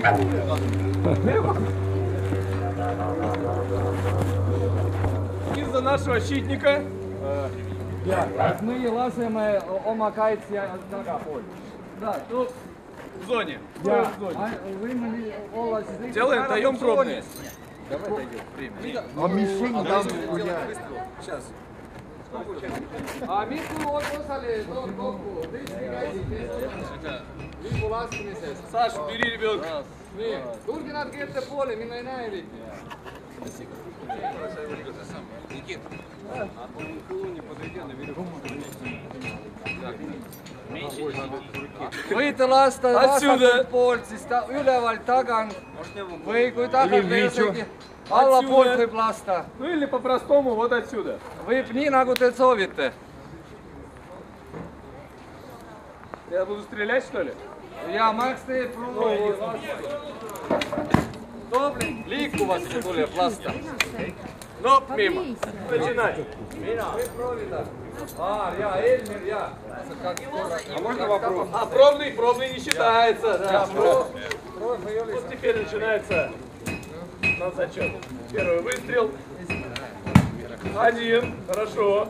Из-за нашего щитника мы лазаем oma kaitsja tagapool. Да, тут в зоне. Ja, В зоне. võimalik olla siis Делаем, даем пробные. Давай дойдем. Время. А мишень там Сейчас. А mitu osale kokku? Tõesti käisite liivu laskmises. Саш, бери ребенка. Nii, tulge natuke ettepoole, mina ei näe eriti. Никит. Võite lasta vastakult poolt, siis ta ülevalt tagant või kui tagant isegi allapoolt võib lasta. Ну или по-простому вот отсюда. Võib nii, nagu te soovite. Я буду стрелять, что ли? Ja Max teeb proovi. Добре, liikuvasti tuleb lasta. No, мимо. Начинай. Võib proovida. Ja, Elmir, ja. А можно вопрос? А пробный не считается. Да. Вот теперь начинается на зачет. Первый выстрел. Один. Хорошо.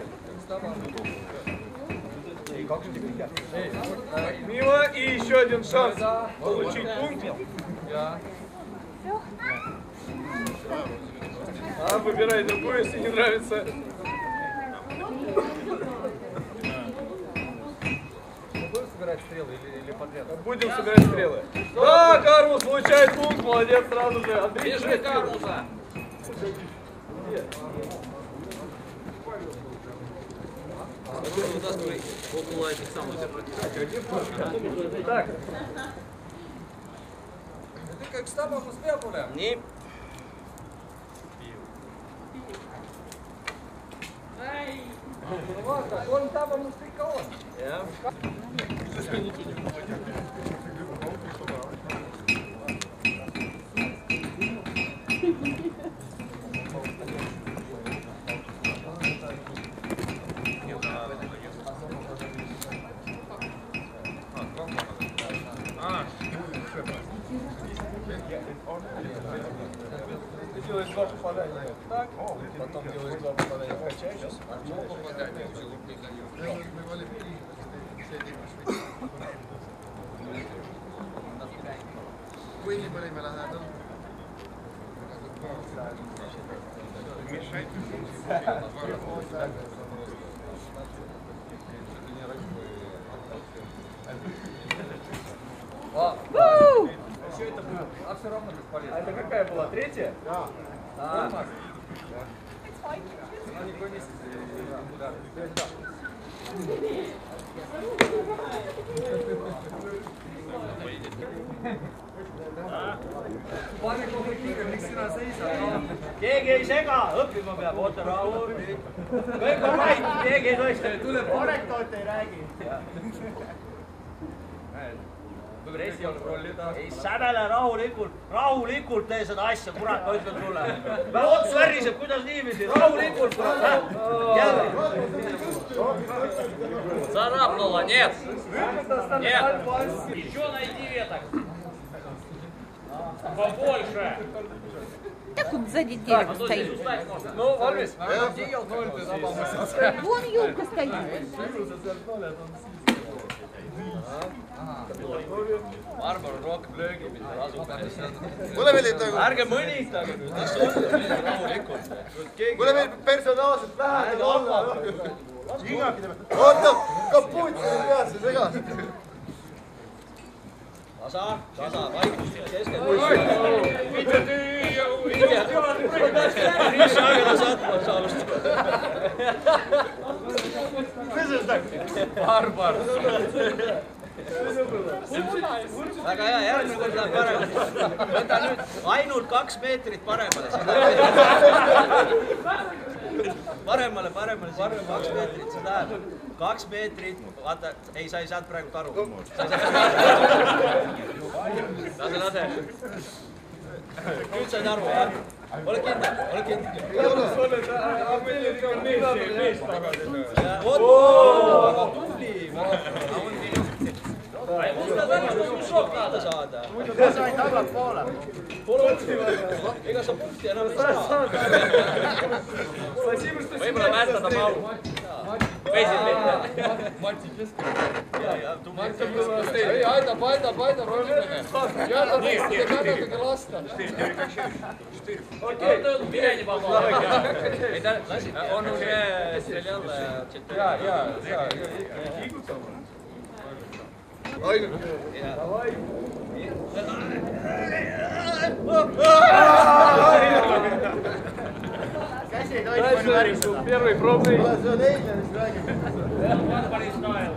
Мимо. И еще один шанс получить пункт. Выбирай другую, если не нравится. Будем собирать стрелы или подряд? Будем собирать стрелы. Да, Кармус получает пункт, молодец сразу же. Андрей, Бежи, Кармуса! Вытаскивай около этих самых. Так. Ты как с тобой успел, Пуля? Не. Ладно, он там успел он. Делаешь два попадания. Так, потом делаешь два попадания. Качаешь. Kui nii palju me läheme? Что это было? А все равно бесполезно. А это какая была? Третья? Да. А, она не поместится. Keegi ei sega, õppima peab, oota rahu. Kõik on vait, keegi ei tohi. Tuleb anekdoote ei räägi. Kui pressi on rollida. Ei sävele rahulikult tee seda asja, kurat, ma ütlen sulle. Ots väriseb, kuidas niiviisi, rahulikult. Царапнуло, нет. Нет. Еще найди веток. Побольше. Так вот сзади дерево стоит. Ну, Варвис. Вон елка стоит. Barbara rohkem löögi, mida lasub. Mulle meeldib nagu... Ärge mõnitage nüüd, mis on rahulikult. Mulle meeldib personaalselt lähedal olla. Oota, kapuut selle peas, see segas. Tasa, vaikust keskel. Mis aegada saatma saavust? Barbar. Väga hea, järgmine kord läheb paremini. Võta nüüd ainult 2 meetrit paremale. Paremale, siin 2 meetrit, see läheb. 2 meetrit, vaata, ei, sa ei saanud praegu aru. Lase. Nüüd said aru, jah? Ole kindel. Väga tubli. А ему сказали, что мешок надо saada. Sain tagantpoole. Ega sa punkti enam ei saa. Võib-olla määrtada maru. Või siis mitte. Ei, aitab, rollimine. Jätate lasta. Okei, mine juba maha. On уже стрелял. Ja. ainult. Käsi ei tohi palju väristada. Первый пробный. See on eilne, mis räägib. Päris nael.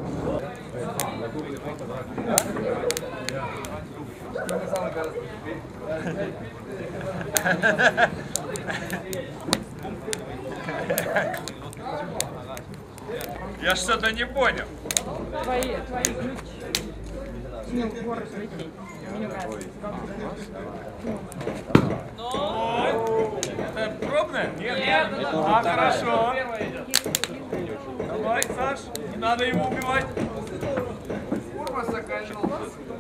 Я что-то не понял. Твои ключи. Ну, в город лететь. Мне нравится. Это пробное? Нет. А, хорошо. Давай, Саш, не надо его убивать. Форма сокольнула.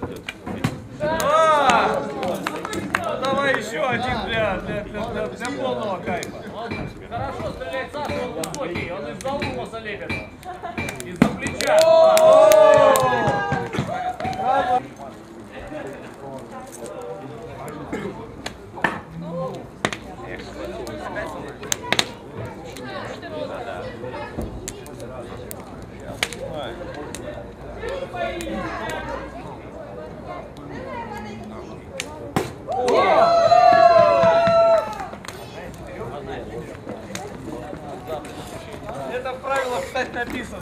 Ну, давай еще один для полного кайфа. Хорошо стреляет Саша, он высокий, он из-за лума лепит. Из-за плеча. Это в правилах, кстати, написано.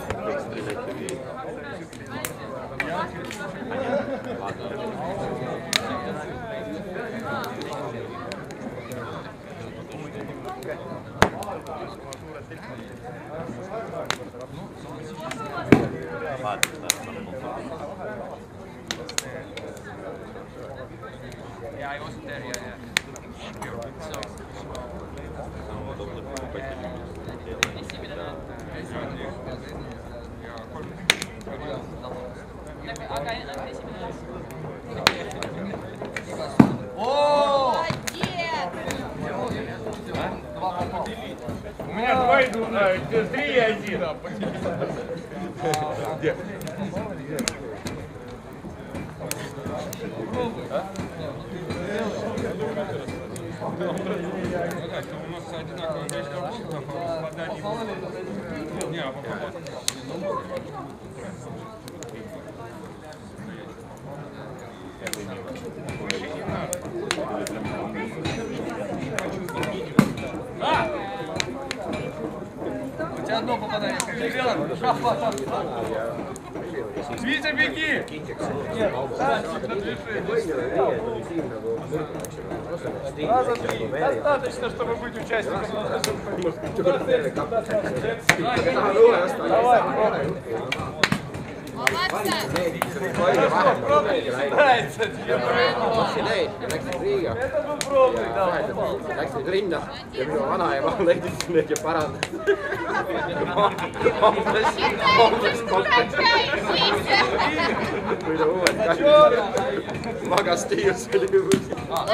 У меня два идут, 3 и 1. У нас одинаково У тебя одно попадание. Витя, беги! Раза 3. Достаточно, чтобы быть участником. Давай, пробуй. Хорошо, пробуй, не считается. Это был пробный, да, попал. Läksid linna ja minu vanaema leidis need ja parandas. Magas tiius oli juhus.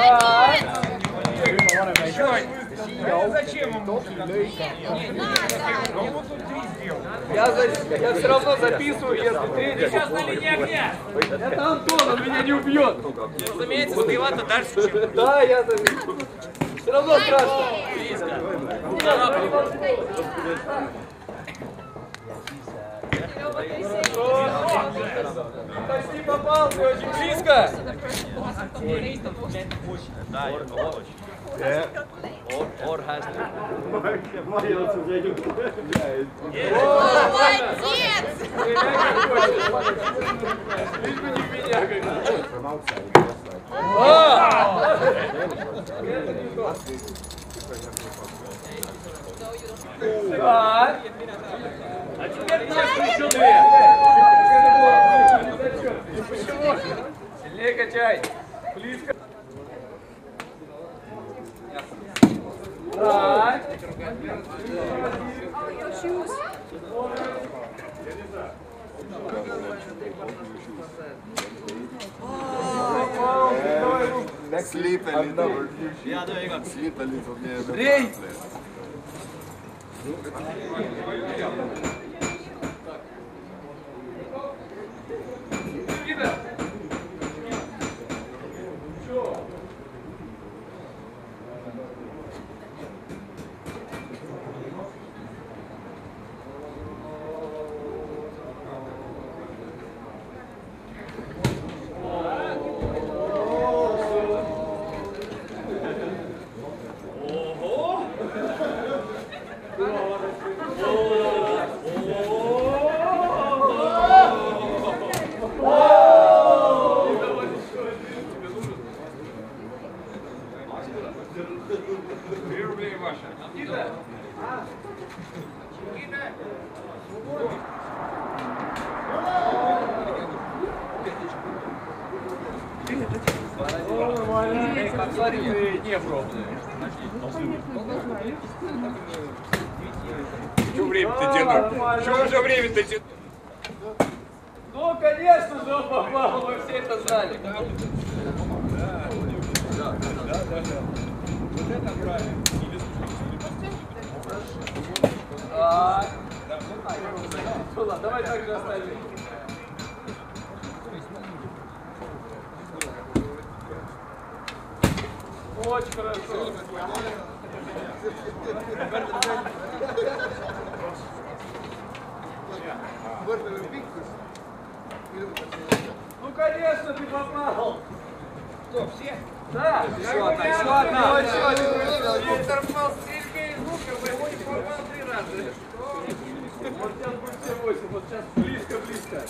Зачем ему? Я все равно записываю, если третий. Сейчас на линии огня. Это Антон, он меня не убьет. Разумеется, сбиваться дальше, чем... Да, я записываю. Все равно страшно. Почти попал, ты очень близко. Лишь бы не в меня. Так. А теперь еще две. Почему? Сильнее качай. Близко. Так. Sleep a little. Sleep a little. Rei! Что время-то тянуть? Что уже время-то тянуть? Ну, конечно же, он попал, мы все это знали. Ну ладно, давай так же оставим. Очень хорошо. Ну, конечно, ты попал. Что, все? Да. Еще одна, еще одна. Ветер попал стрельбе из лука, мы его не порвал 3 раза. Вот сейчас будет все 8, вот сейчас близко-близко.